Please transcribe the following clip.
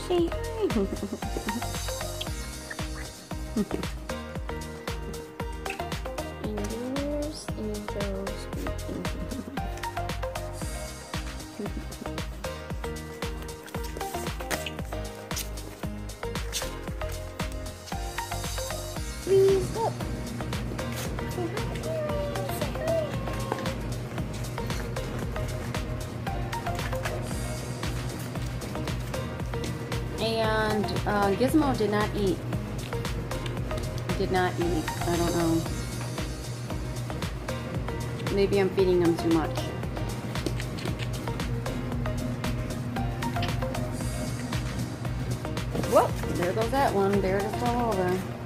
Say hi. And there's Angel squeaking. Please look. And Gizmo did not eat. Did not eat. I don't know. Maybe I'm feeding him too much. Whoop! There goes that one. There it is all over.